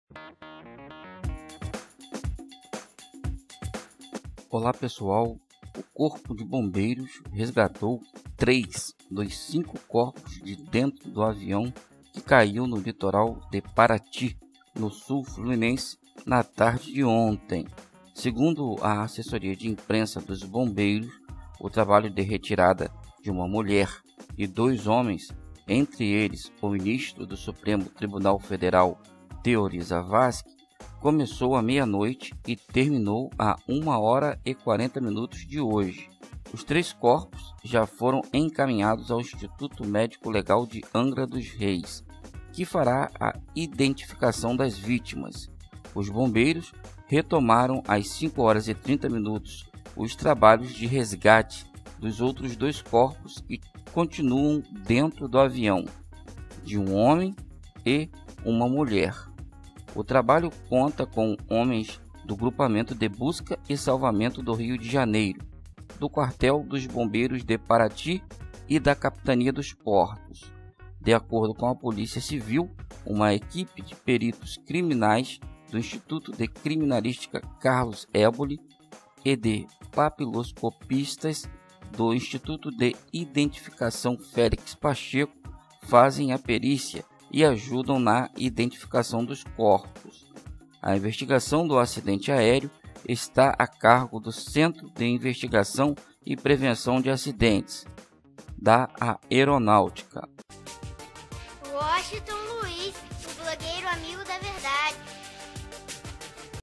Olá pessoal, o Corpo de Bombeiros resgatou 3 dos 5 corpos de dentro do avião que caiu no litoral de Paraty, no sul fluminense, na tarde de ontem. Segundo a assessoria de imprensa dos bombeiros, o trabalho de retirada de uma mulher e 2 homens, entre eles o ministro do Supremo Tribunal Federal, Teori Zavascki, começou à meia-noite e terminou a 1h40 de hoje. Os 3 corpos já foram encaminhados ao Instituto Médico Legal de Angra dos Reis, que fará a identificação das vítimas. Os bombeiros retomaram às 5h30 os trabalhos de resgate dos outros 2 corpos que continuam dentro do avião, de um homem e uma mulher. O trabalho conta com homens do Grupamento de Busca e Salvamento do Rio de Janeiro, do Quartel dos Bombeiros de Paraty e da Capitania dos Portos. De acordo com a Polícia Civil, uma equipe de peritos criminais do Instituto de Criminalística Carlos Éboli e de papiloscopistas do Instituto de Identificação Félix Pacheco fazem a perícia e ajudam na identificação dos corpos. A investigação do acidente aéreo está a cargo do Centro de Investigação e Prevenção de Acidentes, da Aeronáutica. Washington